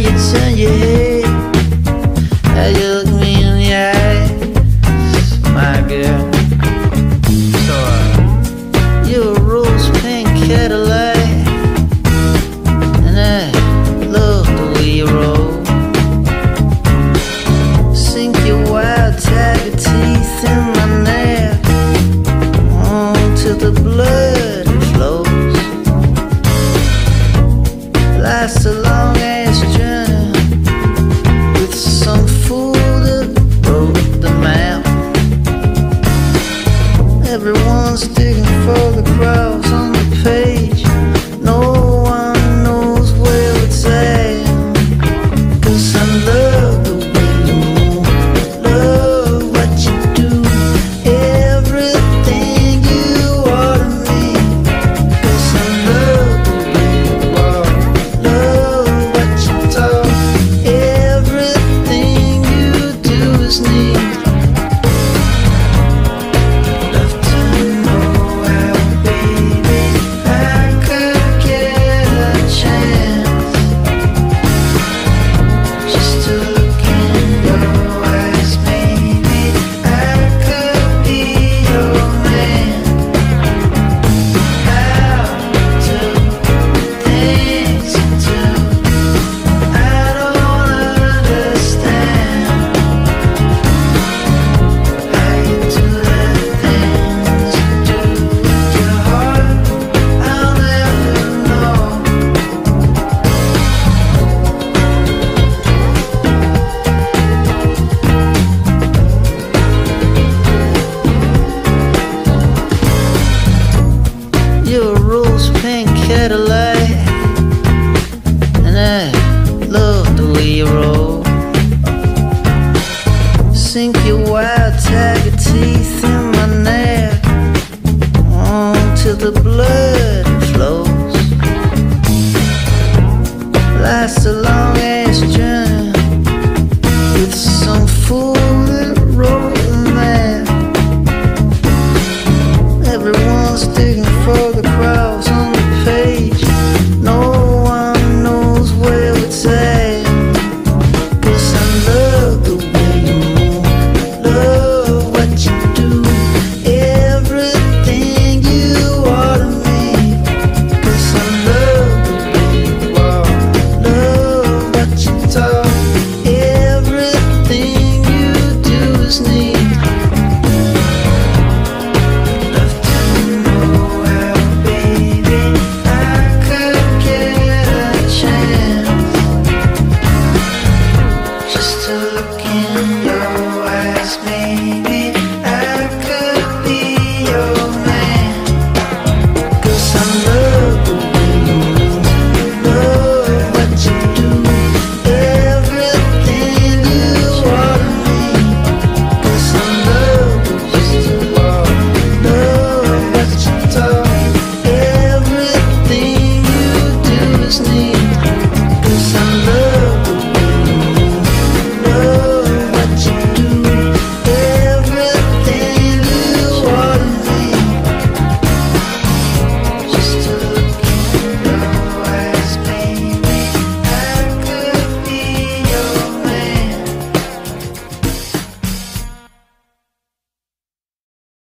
you turn your head, how you look me in the eye, my girl. So you're a rose pink Cadillac, and I love the way you roll. Sink your wild tiger teeth in my neck, till the blood flows. Life's a long ass journey with some fool that wrote the map. Everyone's digging for the cross on the page. No one knows where it's at. 'Cause I love the way you move, love what you do, everything you are to me. 'Cause I love the way you walk, love what you talk, everything you do is neat. Love to know how, baby, I could get a chance just to look in your eyes. Maybe I could be your man. How do things you do? I don't understand how you do the things you do with your heart. I'll never know. You're a rose pink Cadillac, and I love the way you roll. Sink your wild tiger teeth in my neck, till the blood flows. Life's a long